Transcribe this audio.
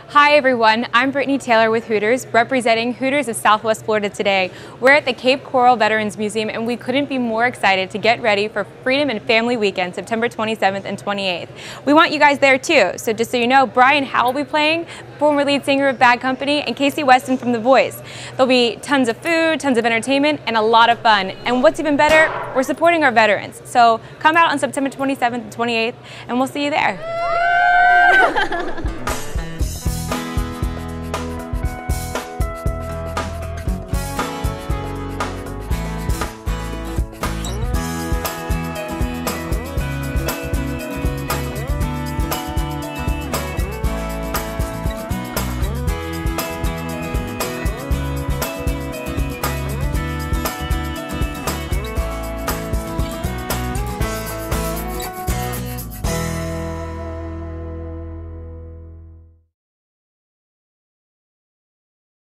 Hi everyone, I'm Brittany Taylor with Hooters, representing Hooters of Southwest Florida today. We're at the Cape Coral Veterans Museum and we couldn't be more excited to get ready for Freedom and Family Weekend, September 27th and 28th. We want you guys there too, so just so you know, Brian Howe will be playing, former lead singer of Bad Company, and Casey Weston from The Voice. There'll be tons of food, tons of entertainment, and a lot of fun. And what's even better, we're supporting our veterans. So come out on September 27th and 28th, and we'll see you there.